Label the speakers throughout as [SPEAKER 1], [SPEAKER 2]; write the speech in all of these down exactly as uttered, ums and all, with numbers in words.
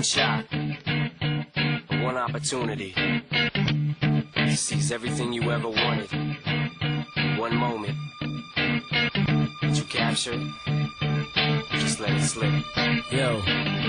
[SPEAKER 1] shot, one opportunity to seize everything you ever wanted. One moment, did you capture it? Just let it slip.
[SPEAKER 2] Yo.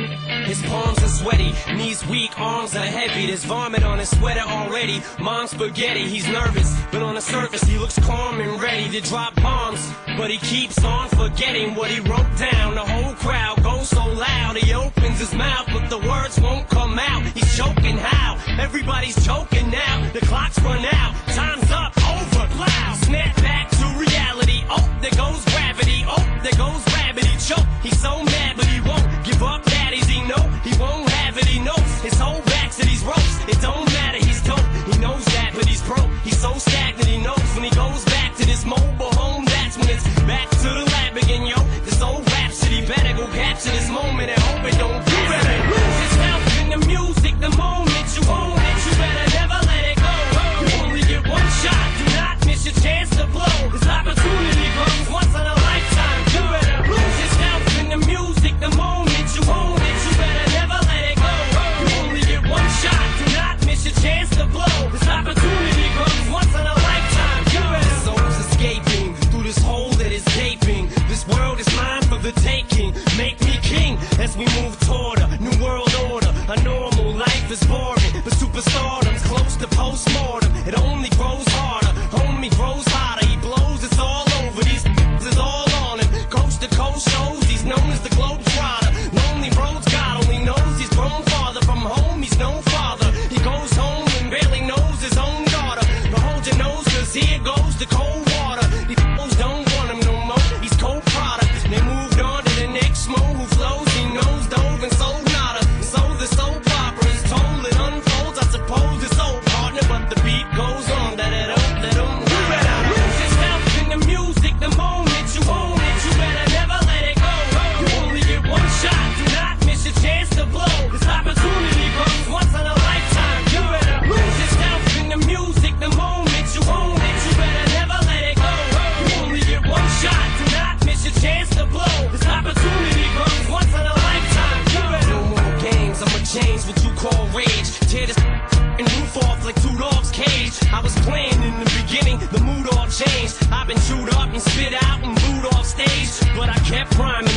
[SPEAKER 2] His palms are sweaty, knees weak, arms are heavy. There's vomit on his sweater already. Mom's spaghetti, he's nervous, but on the surface he looks calm and ready to drop bombs. But he keeps on forgetting what he wrote down. The whole crowd goes so loud, he opens his mouth, but the words won't come out. He's choking how? Everybody's choking now. The clock's run out, time's up, over, plow. Snap back to reality, oh, there goes gravity, oh, there goes rabbit, he choke. He's so mad, but he won't give up. Daddies, he know he won't have it, he knows his whole back to these ropes. It don't matter, he's dope, he knows that, but he's broke. He's so stagnant, he knows when he goes back to this mobile home, that's when it's back to the lab again, yo. This old rhapsody better go capture this moment and hope it don't do it. Lose yourself in the music, the moment you own it, you better never let it go. You only get one shot, do not miss your chance to blow. This opportunity comes once in a lifetime, you better lose yourself in the music, the moment you own it, you better never let it go. You only get one shot, do not miss your chance to blow. This opportunity comes once in a lifetime, you better. Soul's escaping through this hole that is gaping. This world is mine for the taking. Make me king as we move toward a new world order. A normal life is boring, but superstardom's close to postmortem. It only grows harder, homie grows hotter. He blows, it's all over. These is all on him. Coast to coast shows, he's known as the Globetrotter. Lonely roads, God only knows he's grown farther from home. He's no father. He goes home and barely knows his own daughter. But hold your nose, cause here goes the cold water. These fools don't want him no more. He's cold product. They moved on to the next mo who flows. He knows dove and sold nada. So the soap opera is told, it unfolds. I suppose it's old partner, but the beat goes on. That it up, that um. You better lose yourself in the music, the moment you own it. You better never let it go. You only get one shot, do not miss your chance to blow. This opportunity comes once in a lifetime. You better lose yourself in the music, the moment you own it. You better never let it go. You only get one shot, do not miss your chance to blow. This opportunity comes once in a lifetime. You better. No more games, I'ma change what you call rage. Tear this and roof off like two dogs' cage. I was playing in the beginning, the mood all changed. I've been chewed up and spit out and booed off stage, but I kept rhyming.